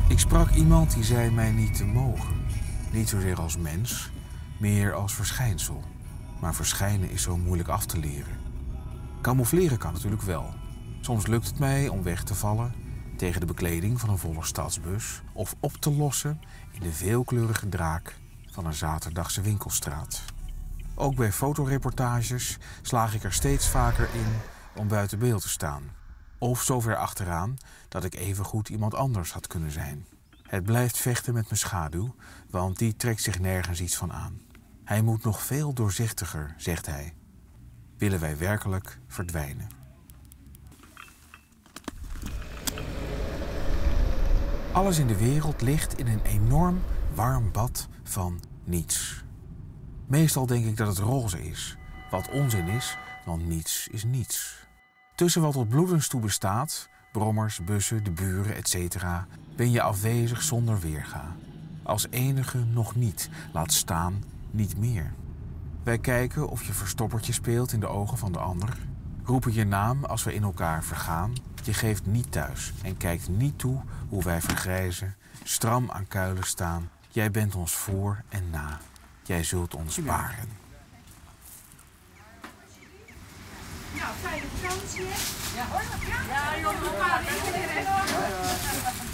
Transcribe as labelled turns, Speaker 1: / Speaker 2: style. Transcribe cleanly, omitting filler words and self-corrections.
Speaker 1: Ik sprak iemand die zei mij niet te mogen. Niet zozeer als mens, meer als verschijnsel. Maar verschijnen is zo moeilijk af te leren. Camoufleren kan natuurlijk wel. Soms lukt het mij om weg te vallen tegen de bekleding van een volle stadsbus of op te lossen in de veelkleurige draak van een zaterdagse winkelstraat. Ook bij fotoreportages slaag ik er steeds vaker in om buiten beeld te staan. Of zo ver achteraan dat ik evengoed iemand anders had kunnen zijn. Het blijft vechten met mijn schaduw, want die trekt zich nergens iets van aan. Hij moet nog veel doorzichtiger, zegt hij. Willen wij werkelijk verdwijnen? Alles in de wereld ligt in een enorm warm bad van niets. Meestal denk ik dat het roze is, wat onzin is, want niets is niets. Tussen wat tot bloedens toe bestaat, brommers, bussen, de buren, etc., ben je afwezig zonder weerga. Als enige nog niet, laat staan niet meer. Wij kijken of je verstoppertje speelt in de ogen van de ander, roepen je naam als we in elkaar vergaan. Je geeft niet thuis en kijkt niet toe hoe wij vergrijzen, stram aan kuilen staan. Jij bent ons voor en na. Jij zult ons baren.
Speaker 2: Nou, fijne vakantie. Ja, hoor. Ja, joh,